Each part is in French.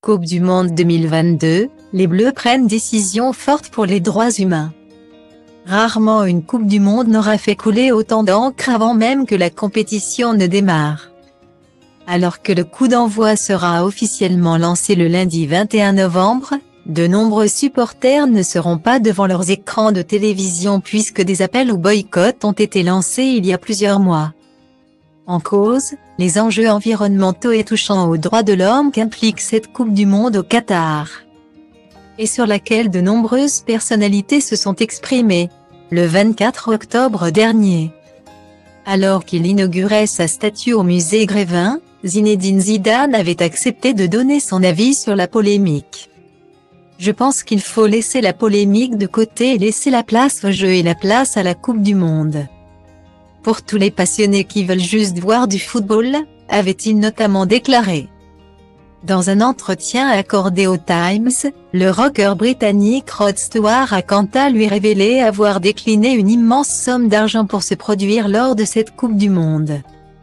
Coupe du Monde 2022, les Bleus prennent décision forte pour les droits humains. Rarement une Coupe du Monde n'aura fait couler autant d'encre avant même que la compétition ne démarre. Alors que le coup d'envoi sera officiellement lancé le lundi 21 novembre, de nombreux supporters ne seront pas devant leurs écrans de télévision puisque des appels au boycott ont été lancés il y a plusieurs mois. En cause, les enjeux environnementaux et touchant aux droits de l'homme qu'implique cette Coupe du Monde au Qatar, et sur laquelle de nombreuses personnalités se sont exprimées, le 24 octobre dernier. Alors qu'il inaugurait sa statue au musée Grévin, Zinedine Zidane avait accepté de donner son avis sur la polémique. Je pense qu'il faut laisser la polémique de côté et laisser la place au jeu et la place à la Coupe du Monde. Pour tous les passionnés qui veulent juste voir du football, avait-il notamment déclaré. Dans un entretien accordé au Times, le rocker britannique Rod Stewart a quant à lui révélé avoir décliné une immense somme d'argent pour se produire lors de cette Coupe du Monde.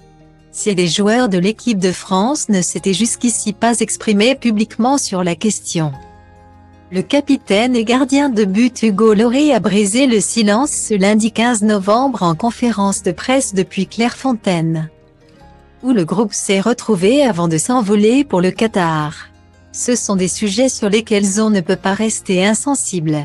Si les joueurs de l'équipe de France ne s'étaient jusqu'ici pas exprimés publiquement sur la question. Le capitaine et gardien de but Hugo Lloris a brisé le silence ce lundi 15 novembre en conférence de presse depuis Clairefontaine, où le groupe s'est retrouvé avant de s'envoler pour le Qatar. Ce sont des sujets sur lesquels on ne peut pas rester insensible.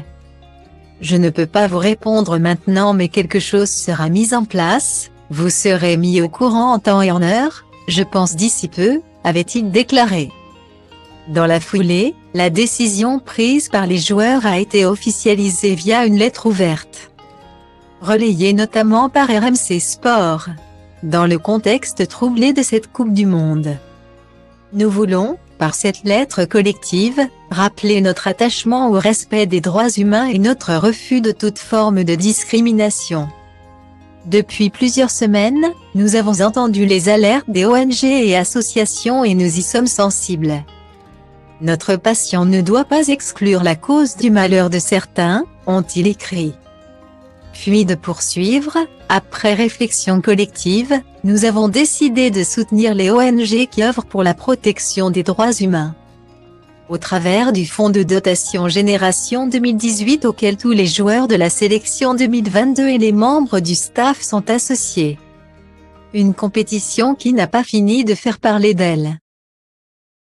Je ne peux pas vous répondre maintenant mais quelque chose sera mis en place, vous serez mis au courant en temps et en heure, je pense d'ici peu, avait-il déclaré. Dans la foulée, la décision prise par les joueurs a été officialisée via une lettre ouverte, relayée notamment par RMC Sport, dans le contexte troublé de cette Coupe du Monde. Nous voulons, par cette lettre collective, rappeler notre attachement au respect des droits humains et notre refus de toute forme de discrimination. Depuis plusieurs semaines, nous avons entendu les alertes des ONG et associations et nous y sommes sensibles. Notre passion ne doit pas exclure la cause du malheur de certains, ont-ils écrit. Puis de poursuivre, après réflexion collective, nous avons décidé de soutenir les ONG qui œuvrent pour la protection des droits humains, au travers du Fonds de dotation Génération 2018 auquel tous les joueurs de la sélection 2022 et les membres du staff sont associés. Une compétition qui n'a pas fini de faire parler d'elle.